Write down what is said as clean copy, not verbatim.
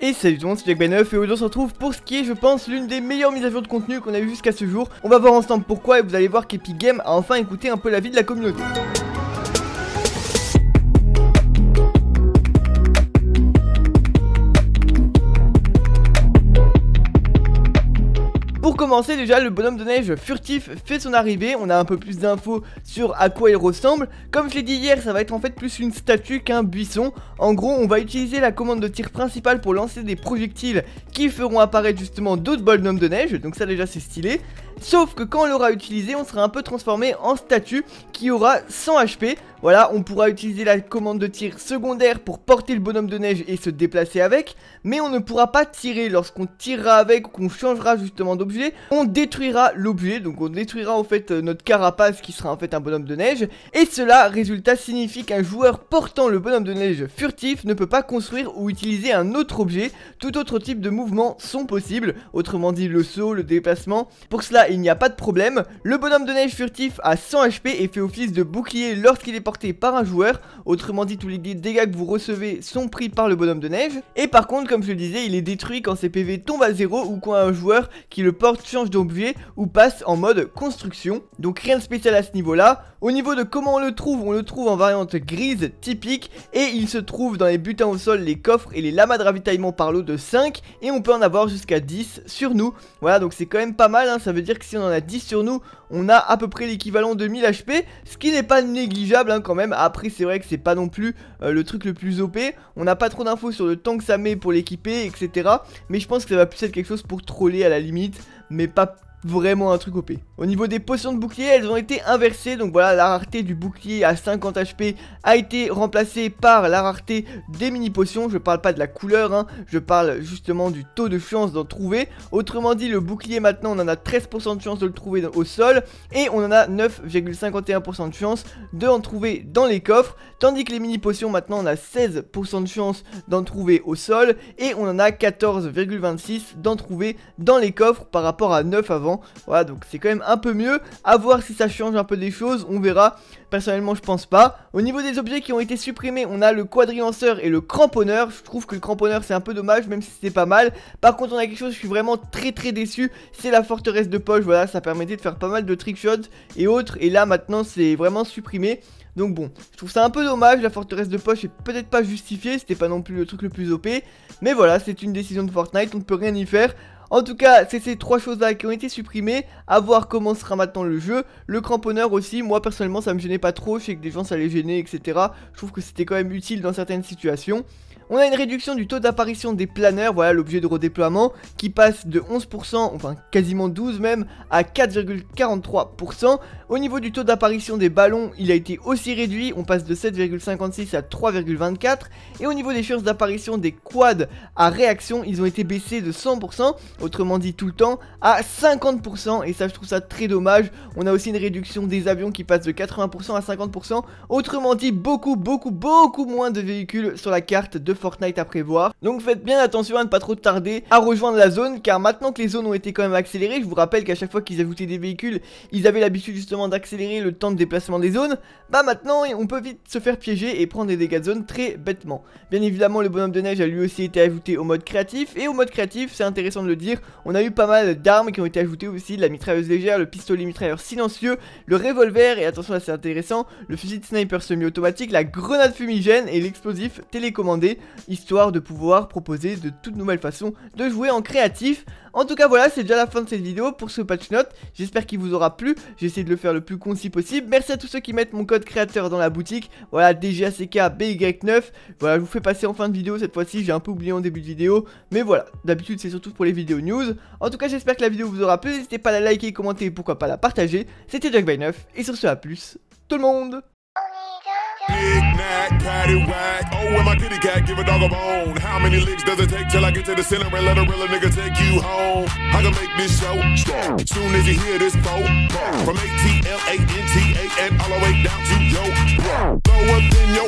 Et salut tout le monde, c'est Jackby9 et aujourd'hui on se retrouve pour ce qui est, je pense, l'une des meilleures mises à jour de contenu qu'on a eu jusqu'à ce jour. On va voir ensemble pourquoi et vous allez voir qu'Epic Games a enfin écouté un peu l'avis de la communauté. Pour commencer, déjà le bonhomme de neige furtif fait son arrivée. On a un peu plus d'infos sur à quoi il ressemble. Comme je l'ai dit hier, ça va être en fait plus une statue qu'un buisson. En gros, on va utiliser la commande de tir principale pour lancer des projectiles qui feront apparaître justement d'autres bonhommes de neige. Donc ça déjà c'est stylé. Sauf que quand on l'aura utilisé, on sera un peu transformé en statue qui aura 100 HP. Voilà, on pourra utiliser la commande de tir secondaire pour porter le bonhomme de neige et se déplacer avec. Mais on ne pourra pas tirer lorsqu'on tirera avec ou qu'on changera justement d'objet. On détruira l'objet, donc on détruira en fait notre carapace qui sera en fait un bonhomme de neige. Et cela, résultat, signifie qu'un joueur portant le bonhomme de neige furtif ne peut pas construire ou utiliser un autre objet. Tout autre type de mouvements sont possibles, autrement dit le saut, le déplacement. Pour cela, il n'y a pas de problème. Le bonhomme de neige furtif a 100 HP et fait office de bouclier lorsqu'il est porté par un joueur. Autrement dit, tous les dégâts que vous recevez sont pris par le bonhomme de neige. Et par contre, comme je le disais, il est détruit quand ses PV tombent à 0 ou quand un joueur qui le porte change d'objet ou passe en mode construction. Donc rien de spécial à ce niveau là. Au niveau de comment on le trouve en variante grise typique. Et il se trouve dans les butins au sol, les coffres et les lamas de ravitaillement par lot de 5. Et on peut en avoir jusqu'à 10 sur nous. Voilà, donc c'est quand même pas mal, hein. Ça veut dire que si on en a 10 sur nous, on a à peu près l'équivalent de 1000 HP. Ce qui n'est pas négligeable, hein, quand même. Après c'est vrai que c'est pas non plus le truc le plus OP. On n'a pas trop d'infos sur le temps que ça met pour l'équiper, etc. Mais je pense que ça va plus être quelque chose pour troller à la limite, mais pas vraiment un truc OP. Au niveau des potions de bouclier, elles ont été inversées. Donc voilà, la rareté du bouclier à 50 HP a été remplacée par la rareté des mini potions. Je parle pas de la couleur, hein, je parle justement du taux de chance d'en trouver. Autrement dit, le bouclier maintenant on en a 13% de chance de le trouver au sol. Et on en a 9,51% de chance d'en trouver dans les coffres. Tandis que les mini potions maintenant on a 16% de chance d'en trouver au sol. Et on en a 14,26% d'en trouver dans les coffres par rapport à 9 avant. Voilà, donc c'est quand même un peu mieux. À voir si ça change un peu des choses, on verra. Personnellement je pense pas. Au niveau des objets qui ont été supprimés, on a le quadrilanceur et le cramponneur. Je trouve que le cramponneur c'est un peu dommage, même si c'est pas mal. Par contre on a quelque chose, je suis vraiment très déçu. C'est la forteresse de poche. Voilà, ça permettait de faire pas mal de trickshots et autres. Et là maintenant c'est vraiment supprimé. Donc bon, je trouve ça un peu dommage. La forteresse de poche est peut-être pas justifiée. C'était pas non plus le truc le plus OP. Mais voilà, c'est une décision de Fortnite, on ne peut rien y faire. En tout cas, c'est ces trois choses là qui ont été supprimées. À voir comment sera maintenant le jeu. Le cramponneur aussi, moi personnellement ça me gênait pas trop. Je sais que des gens ça les gênait, etc. Je trouve que c'était quand même utile dans certaines situations. On a une réduction du taux d'apparition des planeurs, voilà l'objet de redéploiement, qui passe de 11%, enfin quasiment 12 même, à 4,43%. Au niveau du taux d'apparition des ballons, il a été aussi réduit, on passe de 7,56 à 3,24. Et au niveau des chances d'apparition des quads à réaction, ils ont été baissés de 100%, autrement dit tout le temps, à 50%. Et ça je trouve ça très dommage. On a aussi une réduction des avions qui passe de 80% à 50%. Autrement dit beaucoup moins de véhicules sur la carte de Fortnite à prévoir. Donc faites bien attention à ne pas trop tarder à rejoindre la zone, car maintenant que les zones ont été quand même accélérées, je vous rappelle qu'à chaque fois qu'ils ajoutaient des véhicules, ils avaient l'habitude justement d'accélérer le temps de déplacement des zones. Bah maintenant on peut vite se faire piéger et prendre des dégâts de zone très bêtement. Bien évidemment le bonhomme de neige a lui aussi été ajouté au mode créatif. Et au mode créatif, c'est intéressant de le dire, on a eu pas mal d'armes qui ont été ajoutées aussi. La mitrailleuse légère, le pistolet mitrailleur silencieux, le revolver et attention là c'est intéressant, le fusil de sniper semi-automatique, la grenade fumigène et l'explosif télécommandé, histoire de pouvoir proposer de toutes nouvelles façons de jouer en créatif. En tout cas voilà, c'est déjà la fin de cette vidéo pour ce patch note. J'espère qu'il vous aura plu, j'ai essayé de le faire le plus concis possible. Merci à tous ceux qui mettent mon code créateur dans la boutique. Voilà, DGACKBY9. Voilà, je vous fais passer en fin de vidéo cette fois-ci, j'ai un peu oublié en début de vidéo. Mais voilà, d'habitude c'est surtout pour les vidéos news. En tout cas j'espère que la vidéo vous aura plu, n'hésitez pas à la liker, commenter et pourquoi pas la partager. C'était Jackby9 et sur ce à plus tout le monde. Big Mac, patty whack. Oh, and my kitty cat, give a dog a bone. How many licks does it take till I get to the center and let a real nigga take you home? I can make this show strong. Soon as you hear this phone, from ATLANTA and all the way down to yo. Lower than your